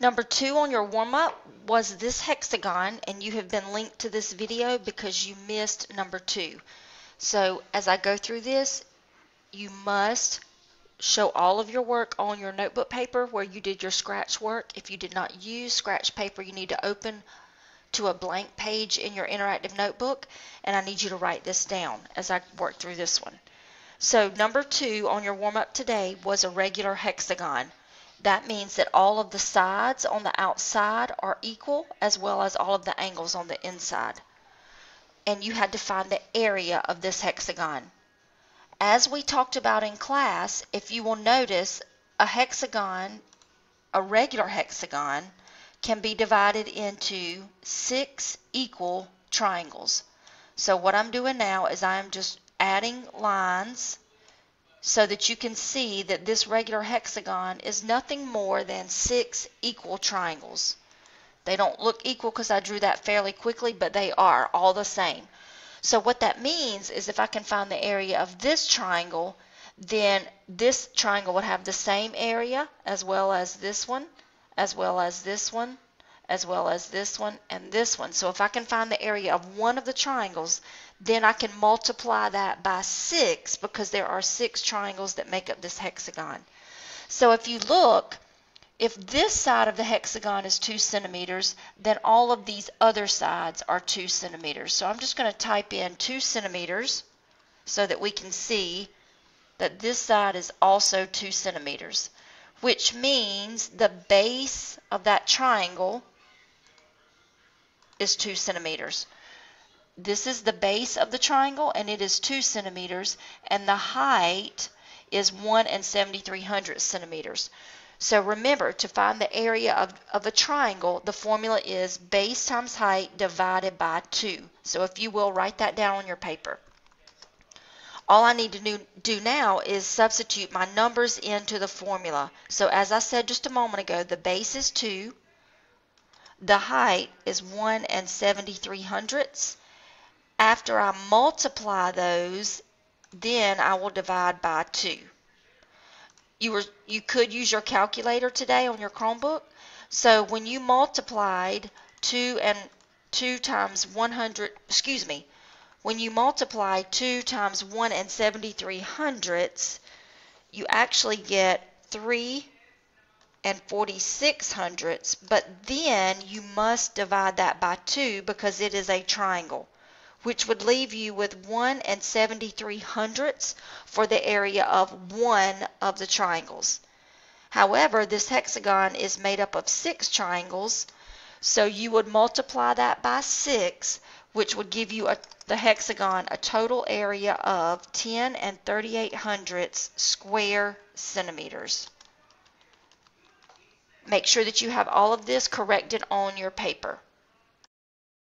Number 2 on your warm-up was this hexagon, and you have been linked to this video because you missed number 2. So as I go through this, you must show all of your work on your notebook paper where you did your scratch work. If you did not use scratch paper, you need to open to a blank page in your interactive notebook, and I need you to write this down as I work through this one. So number 2 on your warm-up today was a regular hexagon. That means that all of the sides on the outside are equal, as well as all of the angles on the inside. And you had to find the area of this hexagon. As we talked about in class, if you will notice, a hexagon, a regular hexagon, can be divided into 6 equal triangles. So what I'm doing now is I'm just adding lines so that you can see that this regular hexagon is nothing more than 6 equal triangles. They don't look equal because I drew that fairly quickly, but they are all the same. So what that means is if I can find the area of this triangle, then this triangle would have the same area as well as this one, as well as this one, as well as this one, and this one. So if I can find the area of one of the triangles, then I can multiply that by 6 because there are 6 triangles that make up this hexagon. So if you look, if this side of the hexagon is 2 centimeters, then all of these other sides are 2 centimeters. So I'm just going to type in 2 centimeters so that we can see that this side is also 2 centimeters, which means the base of that triangle is 2 centimeters. This is the base of the triangle, and it is 2 centimeters, and the height is 1 73/100 centimeters. So remember, to find the area of a triangle, the formula is base times height divided by 2. So if you will, write that down on your paper. All I need to do now is substitute my numbers into the formula. So as I said just a moment ago, the base is 2. The height is 1 73/100. After I multiply those, then I will divide by 2. You could use your calculator today on your Chromebook. So when you multiplied 2 times 100, when you multiply 2 times 1 73/100, you actually get 3 46/100, but then you must divide that by 2 because it is a triangle, which would leave you with 1 73/100 for the area of one of the triangles. However, this hexagon is made up of 6 triangles, so you would multiply that by 6, which would give you the hexagon a total area of 10 38/100 square centimeters. Make sure that you have all of this corrected on your paper.